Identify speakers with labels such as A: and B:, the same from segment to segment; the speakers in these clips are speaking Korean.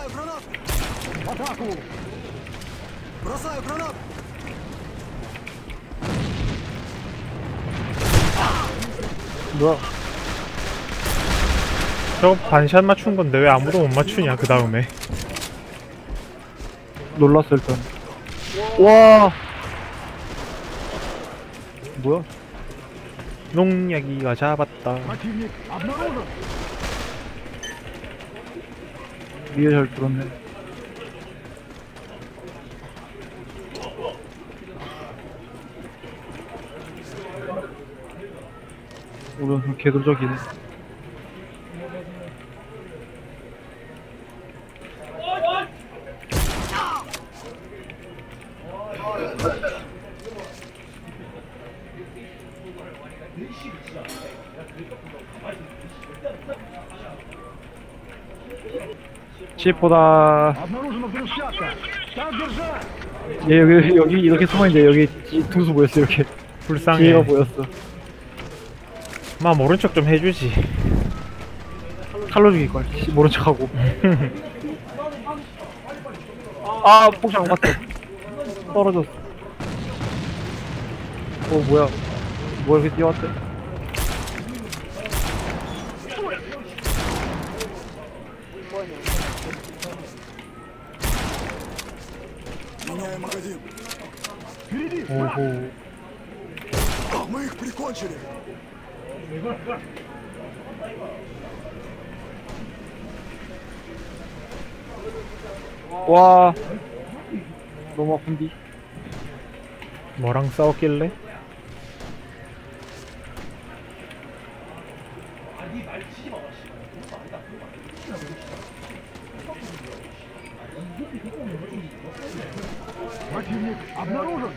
A: гранат! В атаку! Бросаю гранат!
B: 뭐야?
C: 저 반샷 맞춘 건데 왜 아무도 못 맞추냐 그 다음에.
B: 놀랐어 일단. 와. 뭐야?
C: 농약이가 잡았다.
A: Противник обнаружен!
B: 위에 잘 들었네. 오른 개돌적이네. 치포다.
A: Обнаружена взрывчатка! Так держать!
B: 얘 여기 이렇게 숨어있는데 여기 둥수 보였어 이렇게.
C: 불쌍해.
B: 뒤가 보였어.
C: 마 모른 척 좀 해주지.
B: 칼로 죽일걸. 모른 척하고. 아 폭장 맞다. 떨어졌어. 뭐야 이렇게 뛰어왔대?
A: Меняем магазин! Впереди!
B: 오호.
A: Мы их прикончили!
B: 와 너무 아픈디.
C: 뭐랑 싸웠길래?
A: Противник обнаружен!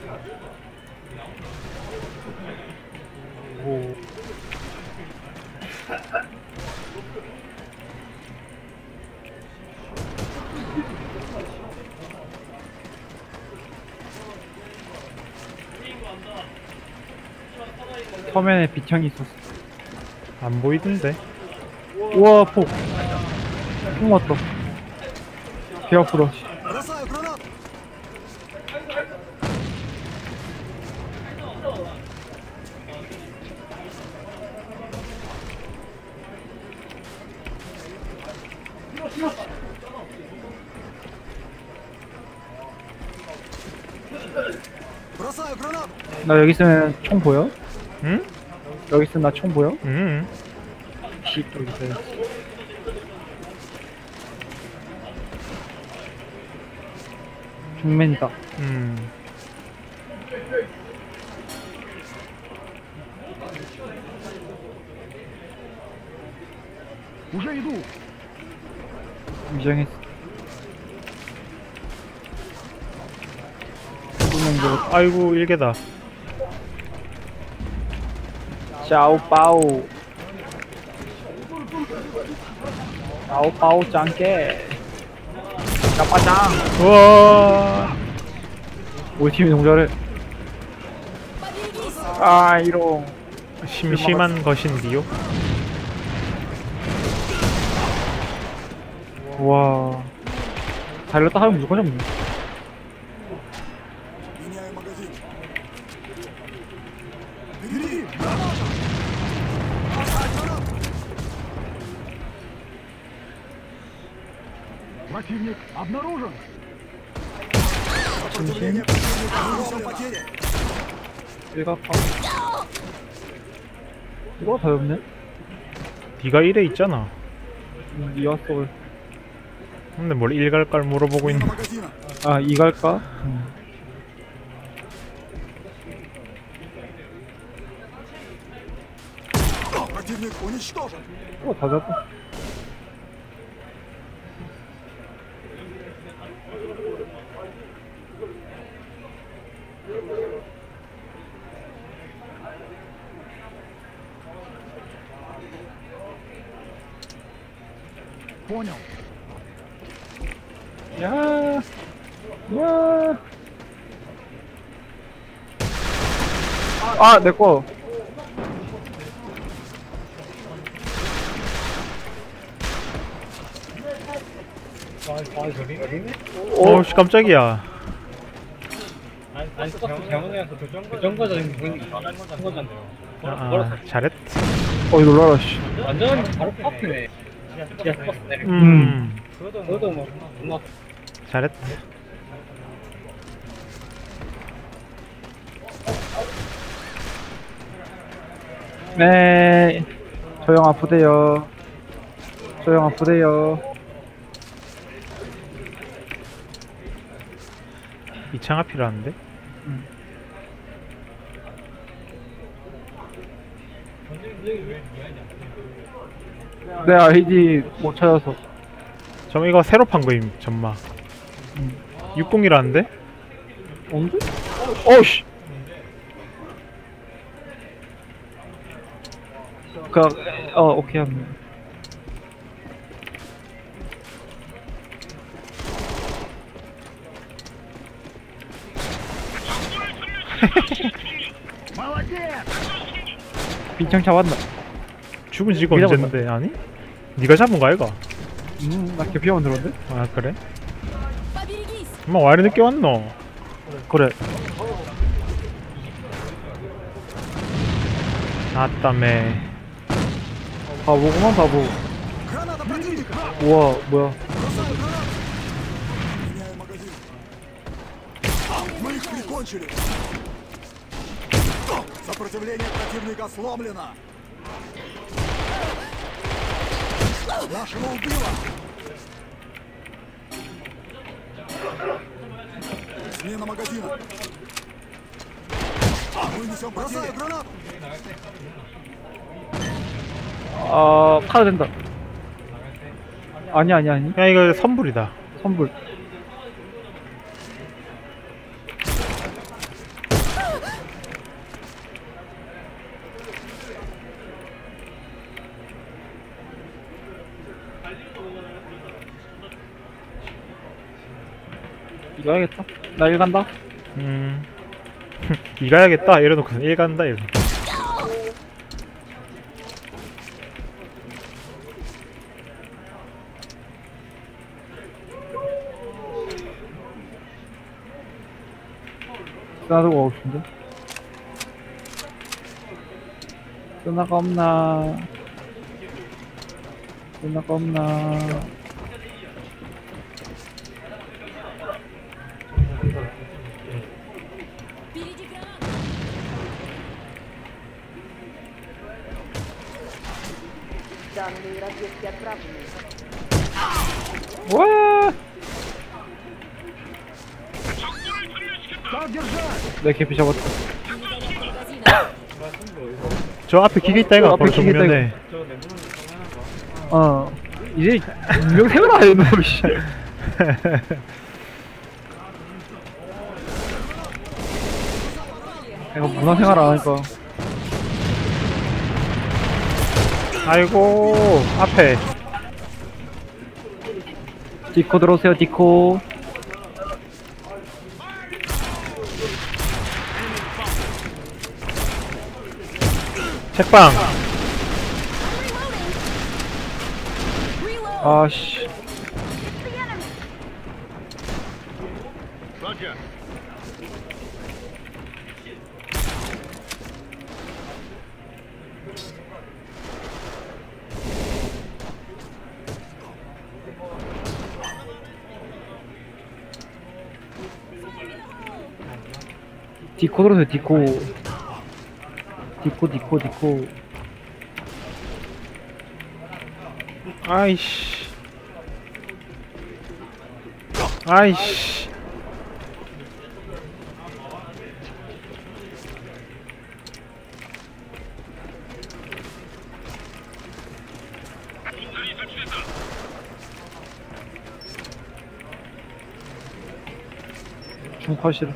B: 오. 화면에 빛창이 있었어.
C: 안 보이던데.
B: 우와 폭 맞다. 배 아프다.
A: Бросаю гранат! Бросаю гранат!
B: 나 여기 있으면 총 보여?
C: 응?
B: 여기 있으면 나 총 보여?
C: 응.
B: 씨 여기 있어요. 중맨이다.
A: Уже иду!
B: 위장했어.
C: 아이고 일개다.
B: 짜오빠오. 짜오빠오 짱깨. 짜빠짱.
C: 우와.
B: 우리 팀이 너무 잘해. 아 이런.
C: 심심한 것인디요.
B: 와. 달렸다 하면 무조건 잡네.
A: Меняем магазин! Впереди! Противник обнаружен! Сопротивление противника! Нанесем потери!
B: 일각파. 이거 다 없네?
C: 네가 이래 있잖아.
B: 이왔어.
C: 근데 뭘 일갈깔 물어보고
A: Смена
C: 있나?
A: магазина!
B: 아 이갈까?
A: Противник уничтожен!
B: 다 잡아.
A: Понял!
B: 야. 야. 아, 내 거.
C: 어우씨 깜짝이야.
D: 정거적인 분위기가 한 거잖아요.
C: 아, 잘했.
B: 어이 놀라라 씨.
D: 완전 바로 파티네. 진짜 스포츠네. 그것도 뭐 존나
C: 잘했.
B: 네. 저형 아프대요. 저형 아프대요.
C: 이창아 필요한데?
B: 내 아이디 못 찾아서.
C: 저 이거 새로 판 거임 전마. 60이라는데?
B: 언제? 어우씨. 오케이 하네. 빈창 잡았나?
C: 죽은 지가
B: 네가
C: 언젠데 아니? 네가 잡은 거 아이가?
B: 나 개피하면 들었는데?
C: 아 그래? 엄마 와 이리 늦게 왔노?
B: 그래.
C: 아따매.
B: 바보구만 바보.
A: Граната противника!
B: 우와 뭐야.
A: Бросаю гранату! Меняю магазин. Мы их прикончили! Сопротивление противника сломлено! Нашего убило! Смена магазина! Мы несем потери! Бросаю гранату!
B: 카드 된다. 아니.
C: 야 이거 선불이다.
B: 선불. 이거 해야겠다. 나 일 간다.
C: 이가야겠다 이래놓고 일 간다 이러.
B: 나도 가고 싶은데. 쓰나가 없나? 쓰나가 없나?
E: Впереди граната! Данные разведки отправлены.
B: 와!
A: Так держать!
B: 내 개피 잡았다.
E: Магазина.
C: 저 앞에 기계 있다 이거
B: 저
C: 바로
B: 앞에 기계 있다,
C: 정면에.
B: 이제 명생을 안 해놓고 씨. 이거 문화생활 안 하니까.
C: 아이고 앞에.
B: 디코 들어오세요, 디코.
C: 책방.
B: 아씨. 디코 들어오세요, 디코. 디코.
C: 아이씨. 아이씨.
B: 중컷이라.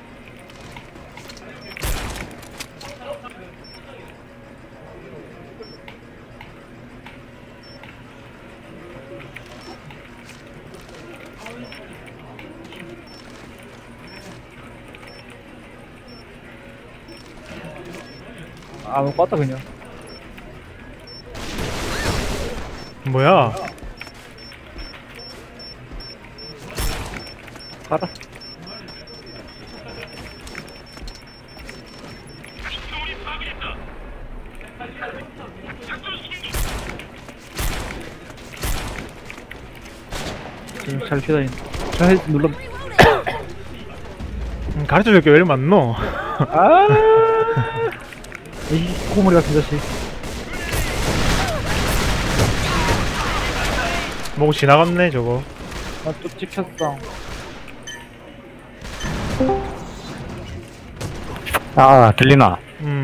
B: 안 오고 왔다 그냥.
C: 뭐야?
B: 가라. 잘 피다니. 잘 눌러.
C: 가르쳐줄 게 왜 이리 많노?
B: 아! 이 코머리 같은 자식.
C: 뭐 지나갔네 저거.
B: 나 또 찍혔어.
F: 아, 들리나?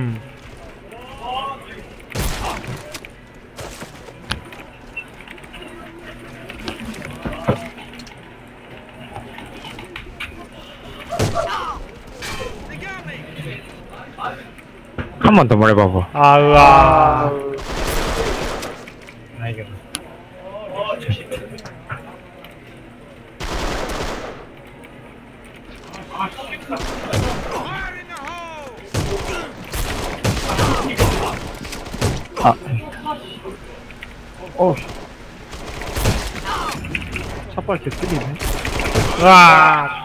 F: 한 번 더 말해봐봐.
C: 아으아.
D: 알겠어.
F: 아,
B: 어우. 샷발 개쓰리네.
C: 으아.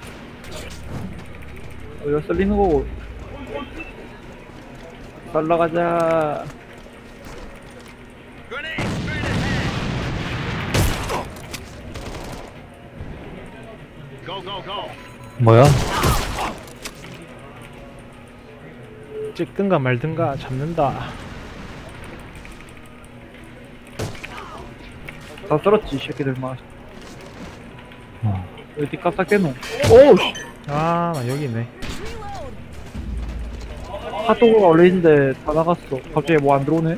B: 이거 썰리는 거고. 날라가자.
F: 뭐야?
C: 찍든가 말든가 잡는다.
B: 다 썰었지, 이 새끼들 막.
F: 어.
B: 어디 깜짝대노. 오우!
C: 아, 나 여기 있네.
B: 핫도그가 원래 있는데 다 나갔어. 갑자기 뭐 안 들어오네?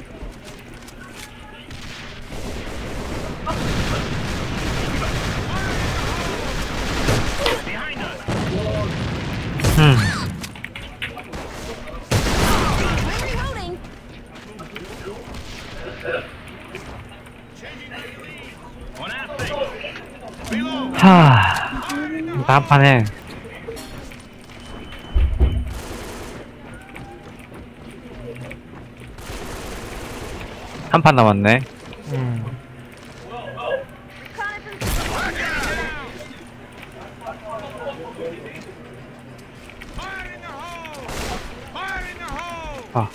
E: Reloading.
F: 하, 이거 한 판에. 한 판 남았네. 아.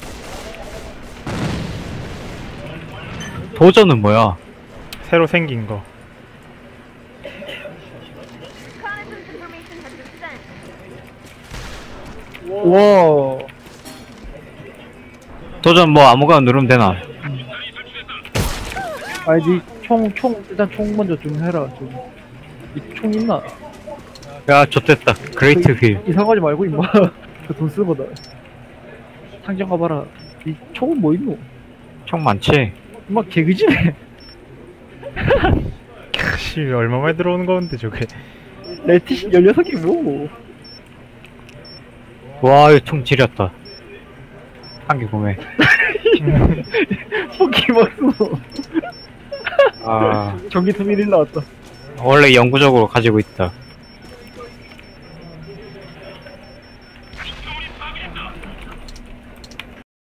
F: 도전은 뭐야?
C: 새로 생긴 거.
E: Reconnaissance information has been sent.
B: 와.
F: 도전 뭐 아무거나 누르면 되나?
B: 아니, 일단 총 먼저 좀 해라, 좀. 이 총 있나?
F: 야, 좋됐다. 그레이트 휠.
B: 이상하지 말고, 임마. 그 돈 쓰보다. 상점 가봐라. 이 총은 뭐 있노?
F: 총 많지?
B: 임마, 개그지네.
C: 씨, 얼마 만에 들어오는 건데 저게.
B: 레티시 16개 뭐고?
F: 와, 이거 총 지렸다. 한 개 구매.
B: 포기 막수.
F: 아,
B: 전기투 1일 나왔다.
F: 원래 영구적으로 가지고 있다.